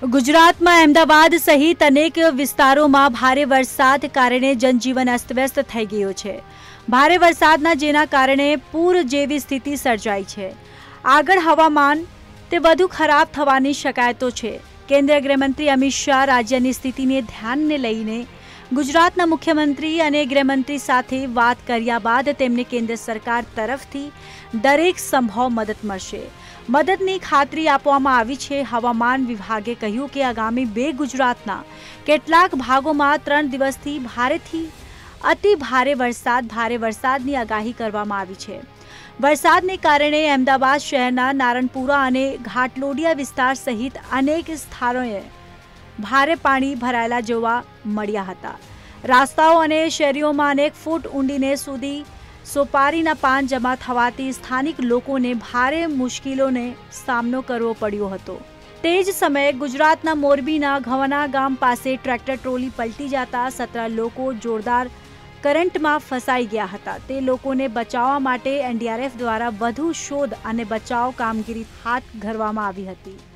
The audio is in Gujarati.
ગુજરાતમાં અમદાવાદ સહિત અનેક વિસ્તારોમાં ભારે વરસાદ કારણે જનજીવન અસ્તવ્યસ્ત થઈ ગયું છે। ભારે વરસાદના જેના કારણે પૂર જેવી સ્થિતિ સર્જાઈ છે। આગળ હવામાન તે વધુ ખરાબ થવાની શક્યતાઓ છે। કેન્દ્રીય ગૃહમંત્રી અમિત શાહ રાજ્યની સ્થિતિને ધ્યાને લઈને ગુજરાતના મુખ્યમંત્રી અને ગૃહમંત્રી સાથે વાત કર્યા બાદ તેમને કેન્દ્ર સરકાર તરફથી દરેક સંભવ મદદ મળશે। મદદની ખાતરી આપવામાં આવી છે। હવામાન વિભાગે કહ્યું કે આગામી 2 ગુજરાતના કેટલાક ભાગોમાં 3 દિવસથી ભારેથી અતિ ભારે વરસાદની આગાહી કરવામાં આવી છે। વરસાદને કારણે અમદાવાદ શહેરના નારણપુરા અને ઘાટલોડિયા વિસ્તાર સહિત અનેક સ્થળોએ ભારે પાણી ભરાયેલા જોવા મળ્યા હતા। રસ્તાઓ અને શેરીઓમાં અનેક ફૂટ ઊંડીને સુધી સોપારીના પાન જમા થવાથી સ્થાનિક લોકોને ભારે મુશ્કેલીઓનો સામનો કરવો પડ્યો હતો। તે જ સમયે ગુજરાતના મોરબીના ઘવાના ગામ પાસે ટ્રેક્ટર ટ્રોલી પલટી જતા 17 લોકો જોરદાર કરંટમાં ફસાઈ ગયા હતા। તે લોકોને બચાવવા માટે એનડીઆરએફ દ્વારા વધુ શોધ અને બચાવ કામગીરી હાથ ધરવામાં આવી હતી।